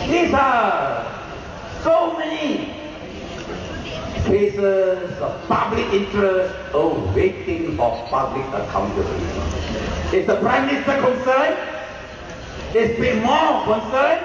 These are so many cases of public interest awaiting for public accountability. Is the Prime Minister concerned? Is he more concerned?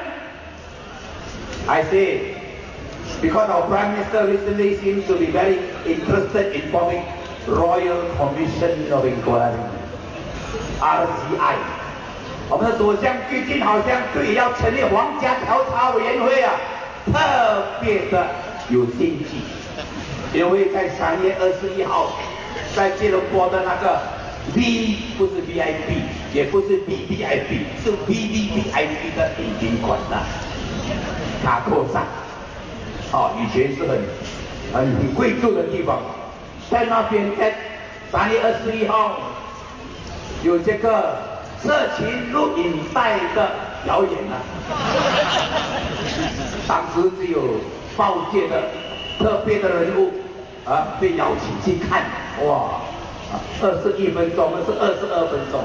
I say, because our Prime Minister recently seems to be very interested in forming Royal Commission of Inquiry, RCI. 我们的首相最近好像对要成立皇家调查委员会啊，特别的有兴趣，因为在3月21号，在吉隆坡的那个 V 不是 VIP， 也不是 VVIP， 是 VVVIP 的礼宾馆呐，卡扣萨，以前是很贵重的地方，在那边在3月21号有这个色情录影带的表演啊，当时只有报界的特别的人物被邀请去看，哇，21分钟，那是22分钟。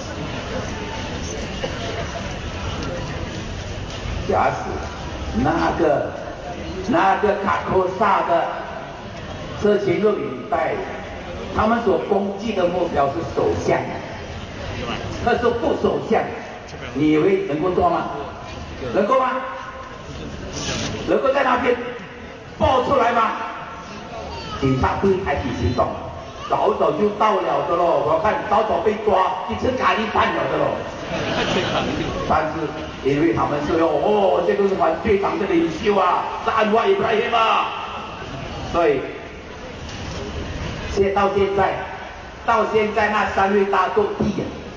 假使那个卡扣萨的色情录影带，他们所攻击的目标是首相，可是副首相，你以为能够做吗？能够吗？能够在那边爆出来吗？警察队采取行动，早早就到了的咯。我看早早被抓，去吃咖喱饭了的咯。但是因为他们是这个是反对党的领袖啊，是安华伊布拉希嘛，所以到现在那3位大斗地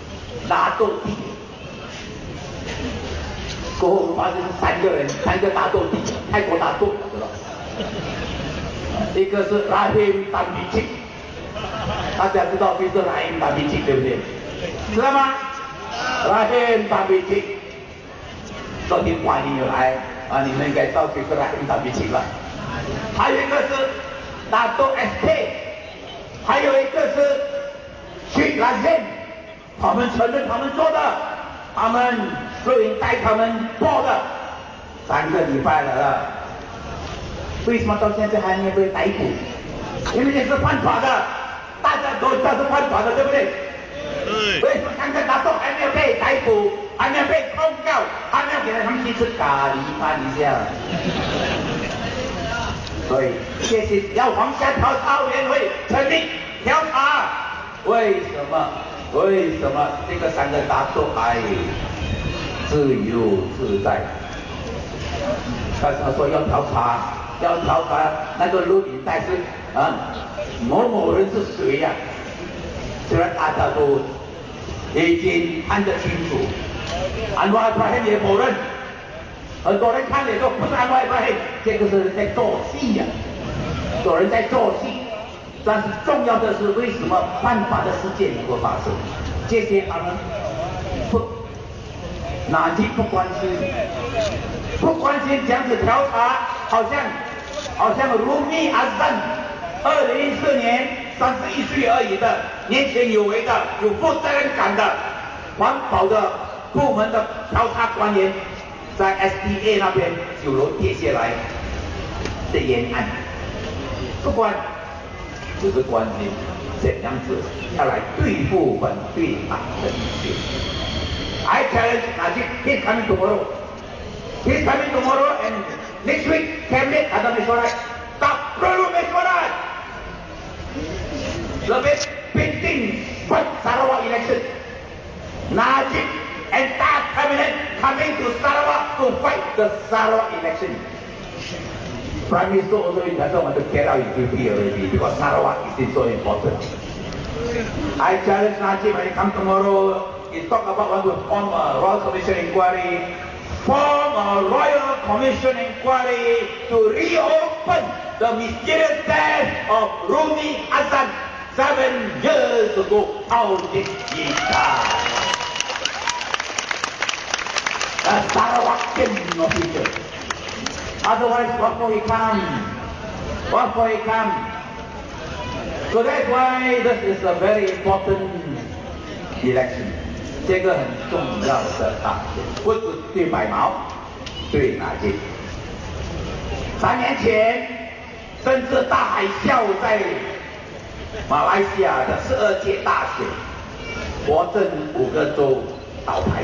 过后我们发现是3个大斗地，泰国大斗知道。一个是拉希姆达米奇，大家知道谁是拉希姆达米奇对不对？知道吗？拉希姆达米奇，昨天欢迎有来你们应该知道谁是拉希姆达米奇了。还有一个是大斗 SK， 还有一个是去拉希，他们承认他们做的，他们录影带他们播的，3个礼拜了。为什么到现在还没有被逮捕？因为这是犯法的，大家都知道是犯法的，对不对？为什么3个大斗还没有被逮捕，还没有被控告，还没有给他们去吃咖喱饭一下？所以这些要皇家调查委员会成立调查，为什么这个3个大斗还自由自在？他说要调查那个录影带是某某人是谁呀？虽然大家都已经看得清楚，安华伊布拉希也否认，很多人看了说不是安华伊布拉希，这个是在做戏呀，有人在做戏。但是重要的是，为什么犯法的事件能够发生？这些他们哪里不关心这样子调查，好像Rumi Azan 2014年31岁而已的年轻有为的有负责任感的环保的部门的调查官员，在 SDA 那边9楼跌下来的冤案，不管就是关心怎样子要来对付反对党的意见。I challenge Najib, he's coming tomorrow. He's coming tomorrow and next week cabinet ada mesyuarat. Tak perlu mesyuarat. Lebih penting buat Sarawak election. Najib and Taib cabinet coming to Sarawak to fight the Sarawak election. Prime Minister also doesn't want to get out his duty already because Sarawak is so important. I challenge Najib when he comes tomorrow. He talk about want to form a Royal Commission inquiry. Form a Royal Commission inquiry to reopen the mysterious death of Rumi Azan 7 years ago. How did he die? A Sarawakian official. Otherwise, what for he come? What for he come? So that's why this is a very important election. 这个很重要的大选，不是对白毛， 对哪进。3年前，甚至大海啸在马来西亚的12届大选，国政5个州倒台，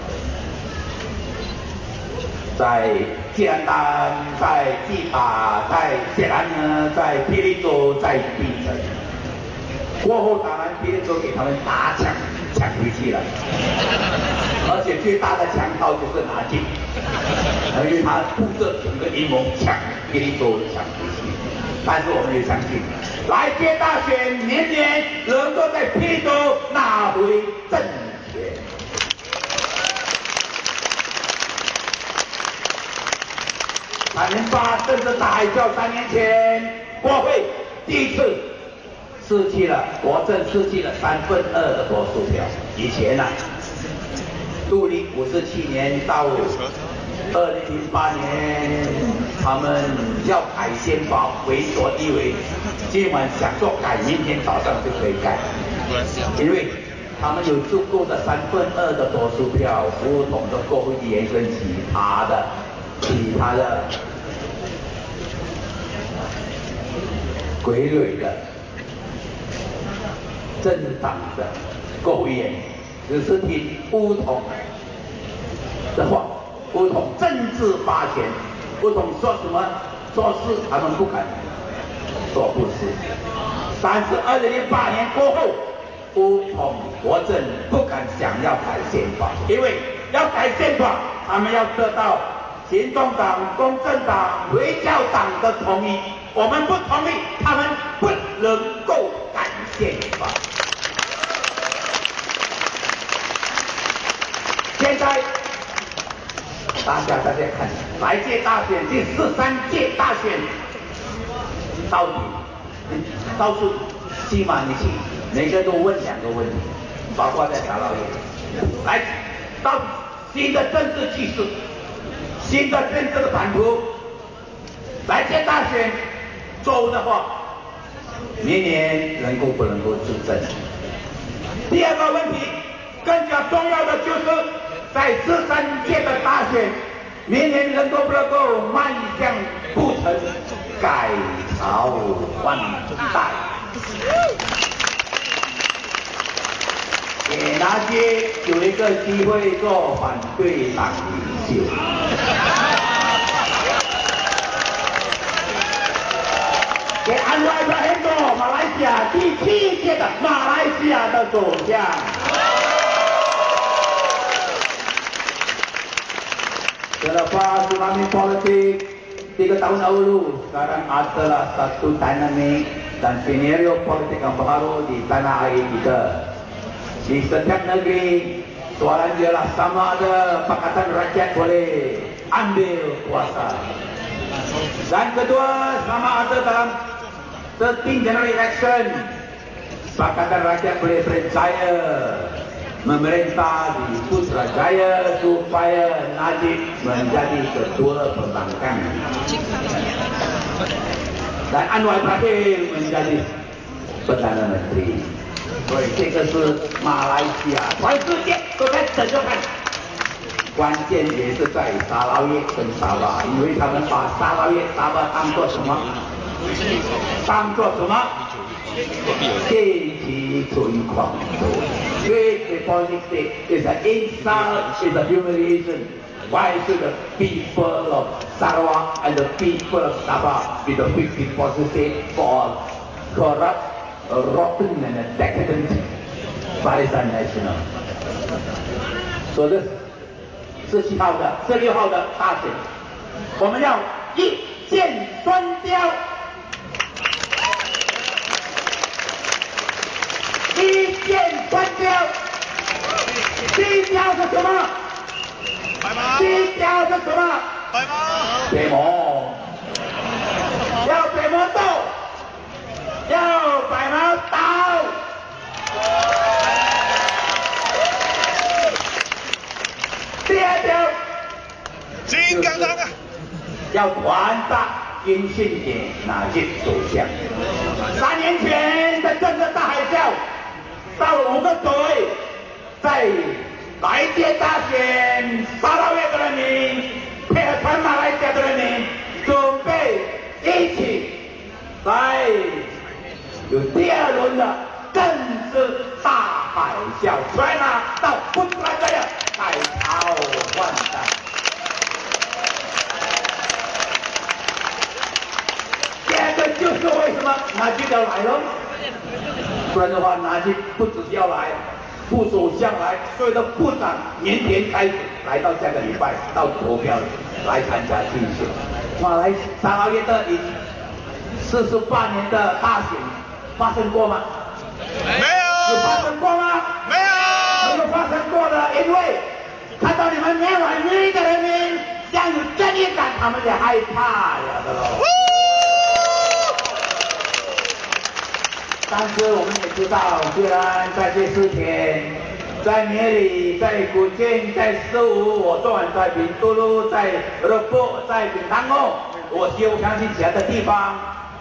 在吉兰丹、在吉打、在Ceramah、在霹雳州、在槟城。过后当然霹雳州给他们打抢回去了，而且最大的强盗就是拿进，因为他布设整个阴谋抢霹雳州抢回去。但是我们也相信，来届大选年年能够在霹雳州拿回政权。3年8政治大海啸，3年前国会第一次失去了，国政失去了2/3的多数票。以前呢，杜立57年到2008年，他们要改宪法，为所欲为，今晚想做改，明天早上就可以改，因为他们有足够的2/3的多数票，不同的国会议员跟其他的傀儡的政党的国会议员，只是听不同的话，不同政治发言，不同说什么做事，他们不敢说不是。但是2008年过后，不同国政不敢想要改宪法，因为要改宪法，他们要得到行动党、公正党、回教党的同意，我们不同意，他们不能够改宪法。现在大家看，来届大选第13届大选，到处起码你去，每个都问2个问题，包括在沙捞越，来到新的政治技术。新的政治的版图，来届大选州的话，明年能够不能够执政？第2个问题，更加重要的就是在13届的大选，明年能够不能够迈向步程改朝换代？给那些有一个机会做反对党领袖。给安华伊拉希做马来西亚第7届的马来西亚的首相。Selepas tsunami politik 3 tahun dahulu, sekarang adalah satu dinamik dan skenario politik yang baru di tanah air kita. Di setiap negeri, soalan ialah sama ada Pakatan Rakyat boleh ambil kuasa. Dan kedua, sama ada dalam 13 general election, Pakatan Rakyat boleh percaya memerintah di Putrajaya supaya Najib menjadi ketua perbankan dan Anwar Ibrahim menjadi Perdana Menteri. 所以这个是马来西亚，全世界都在等着看。关键也是在沙捞越跟沙巴，因为他们把沙捞越、沙巴当作什么？当作什么？阶级存狂斗。Great politics is an insult, is a humiliation. Why should the people of Sarawak and the people of Sabah be the big deposit for corrupt, rotten and decadent Barisan Nasional? So this 17号的、16号的大选，我们要一箭双雕。一箭双雕，第一雕是什么？第一雕是什么？北毛，要北毛斗，要白毛刀。第2条，金刚狼啊，要团大音信给哪届首相？3年前的政治大海啸。到了5个州，在来届大选，沙捞越的人民配合来了，不然的话，拿去不只是要来，副首相来，所有的部长明天开始来到下个礼拜到投票来参加竞选。马来3个月的48年的大选发生过吗？ 没有。 有发生过吗？ 没有。 没有发生过的，因为看到你们缅怀Miri的人民这样有正义感，他们也害怕了的喽。但是我们也知道，虽然在这4天，在Miri、在古晋、在15，我昨晚在平都路、在热波、在平潭哦，我相信其他的地方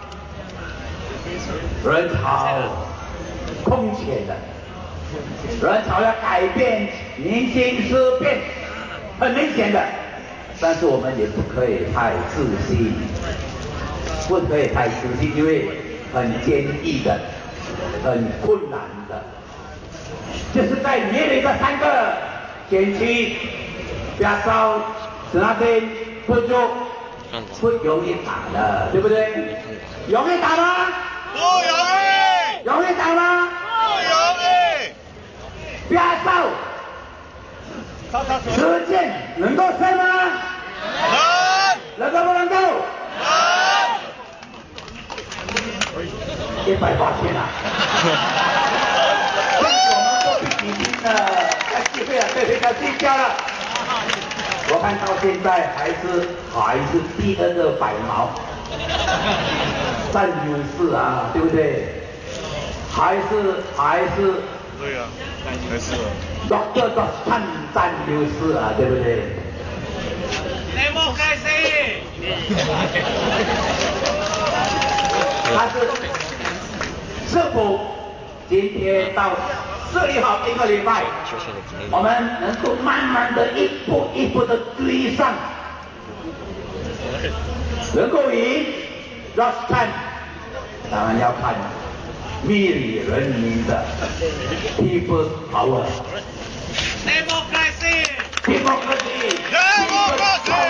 人潮空前的，人潮要改变，民心思变，很明显的。但是我们也不可以太自信，不可以太自信，因为很坚毅的。很困难的，就是在Miri的3个选区，亚洲、Ceramah、不容易打的，对不对？容易打吗？ 不容易。 容易打吗？ 不容易。 亚洲、实践能够胜吗？能够不能够？180啊！我们过去已经在机会了，对的竞标了。我看到现在还是低的这100毛，占优势啊，对不对？还是。 对啊，还是。 Dr. 占优势啊，对不对 ？Demokrasi。 但是是否今天到4号1个礼拜，我们能够慢慢的一步一步的追上，能够赢，要看，当然要看Miri人民的 People's Power。Democracy。Democracy。Democracy。